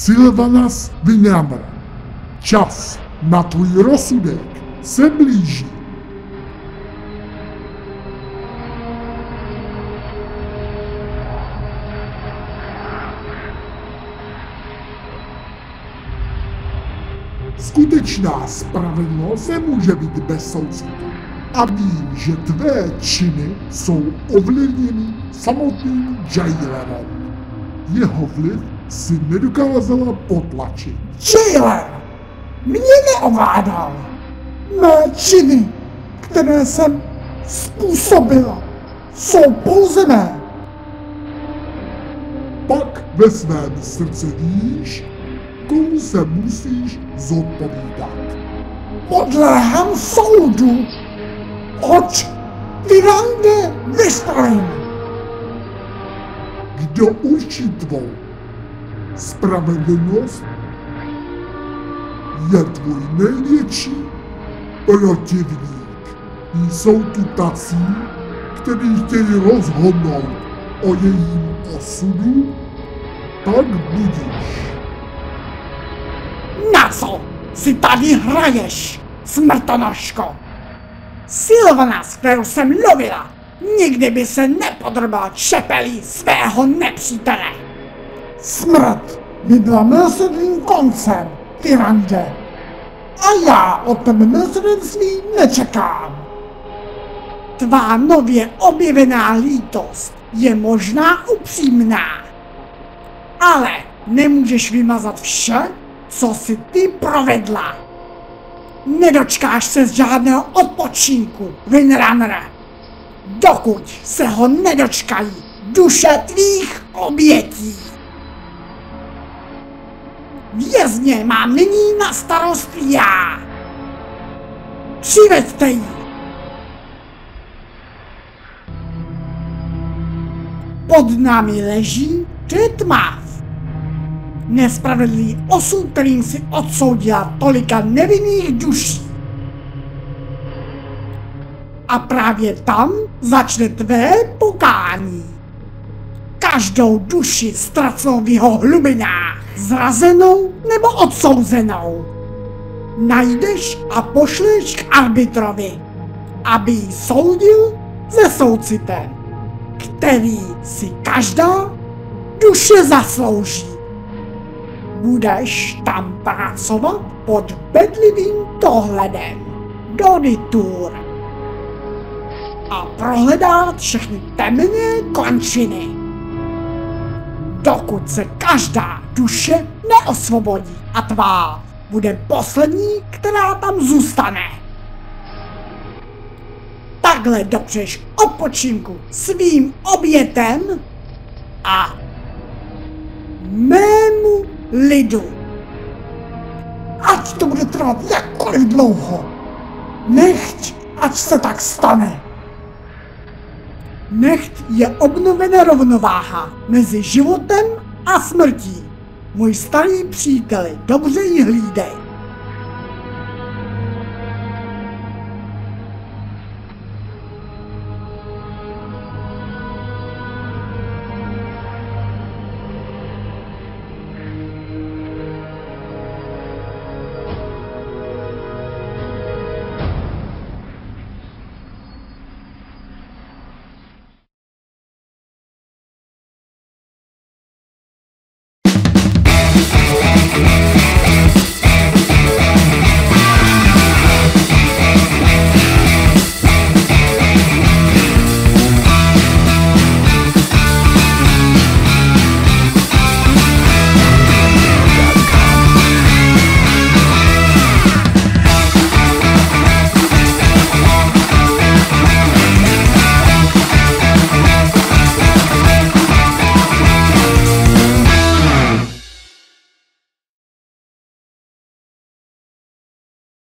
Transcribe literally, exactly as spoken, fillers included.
Sylvanas Vinamr, čas na tvůj rozsudek se blíží. Skutečná spravedlnost nemůže být bez soucitu. A vím, že tvé činy jsou ovlivněny samotným Jailerem. Jeho vliv si nedokázala potlačit. Jailer mě neovládal. Mé činy, které jsem způsobila, jsou pouze mé. Pak ve svém srdci víš, komu se musíš zodpovídat. Podléhám soudu. Od Tyrande Vestrin. Kdo určí tvou spravedlnost, je tvůj největší protivník. Jsou tu tací, kteří chtějí rozhodnout o jejím osudu, tak budíš. Na co si tady hraješ, smrtonožko? Sylvana, s kterou jsem lovila, nikdy by se nepodrobila čepelí svého nepřítele. Smrt by byla milosrdným koncem, Tyrande. A já od tebe milosrdenství nečekám. Tvá nově objevená lítost je možná upřímná, ale nemůžeš vymazat vše, co si ty provedla. Nedočkáš se z žádného odpočinku, Windrunnere, dokud se ho nedočkají duše tvých obětí. Vězně mám nyní na starost já. Přiveďte ji. Pod námi leží Titmav. Nespravedlivý osud, kterým si odsoudila tolika nevinných duší. A právě tam začne tvé pokání. Každou duši ztracenou v jeho hlubinách, zrazenou nebo odsouzenou, najdeš a pošleš k arbitrovi, aby ji soudil se soucitem, který si každá duše zaslouží. Budeš tam pracovat pod bedlivým dohledem Doditur a prohledat všechny temné končiny, dokud se každá duše neosvobodí a tvá bude poslední, která tam zůstane. Takhle dopřeš odpočinku svým obětem a mému lidu. Ať to bude trvat jakkoliv dlouho, nechť ať se tak stane. Nechť je obnovena rovnováha mezi životem a smrtí. Můj starý příteli, dobře ji hlídej.